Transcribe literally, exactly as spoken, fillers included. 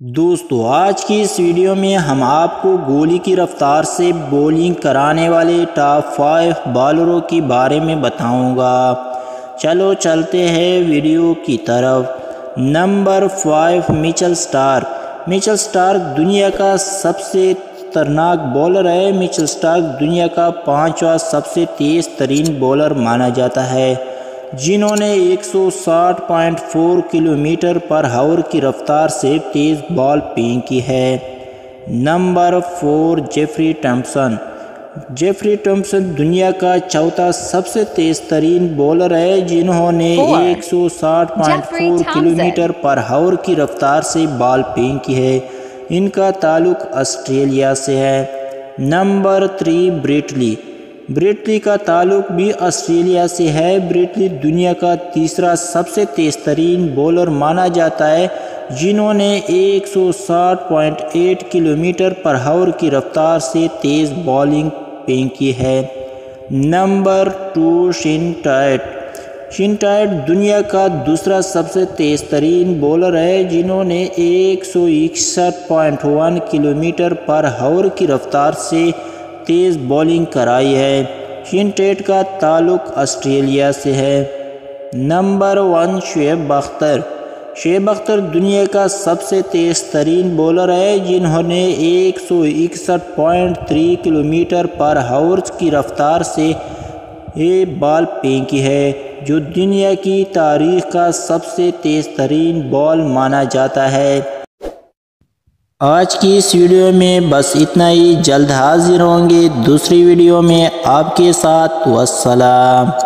دوستو آج کی اس ویڈیو میں ہم آپ کو گولی کی رفتار سے بولنگ کرانے والے ٹاپ فائیو بالروں کے بارے میں بتاؤں گا۔ چلو چلتے ہیں ویڈیو کی طرف۔ Number five Mitchell Starc. Mitchell Starc دنیا کا سب سے خطرناک بولر ہے۔ میچل سٹارک دنیا کا پانچواں سب سے تیز ترین بولر مانا جاتا ہے، جنہوں نے ایک سو ساٹھ پوائنٹ چار کلومیٹر پر ہاور کی رفتار سے تیز بال پینگ کی ہے۔ Number four Jeffrey Thomson. Jeffrey Thomson دنیا کا چوتھا سب سے تیز ترین بولر ہے، جنہوں نے ایک سو ساٹھ پوائنٹ چار کلومیٹر پر ہاور کی رفتار سے بال پینگ کی ہے۔ ان کا تعلق آسٹریلیا سے ہے۔ Number three Brett Lee. Brett Lee کا تعلق بھی آسٹریلیا سے ہے۔ بریٹ لی دنیا کا تیسرا سب سے تیز ترین بولر مانا جاتا ہے، جنہوں نے ایک سو ساٹھ پوائنٹ آٹھ کلومیٹر پر ہاور کی رفتار سے تیز بالنگ پینگ کی ہے۔ Number two Shaun Tait. Shaun Tait دنیا کا دوسرا سب سے تیز ترین بولر ہے، جنہوں نے ایک سو اکسٹھ پوائنٹ ایک کلومیٹر پر ہاور کی رفتار سے تیز بالنگ کرائی ہے۔ شین ٹائٹ کا تعلق آسٹریلیا سے ہے۔ Number one Shoaib Akhtar. شعیب اختر دنیا کا سب سے تیز ترین بولر ہے، جنہوں نے ایک سو اکسٹھ پوائنٹ تین کلومیٹر پر ہاور کی رفتار سے یہ بال پینگ کی ہے، جو دنیا کی تاریخ کا سب سے تیز ترین بال مانا جاتا ہے۔ آج کی اس ویڈیو میں بس اتنا ہی۔ جلد حاضر ہوں گے دوسری ویڈیو میں آپ کے ساتھ۔ والسلام۔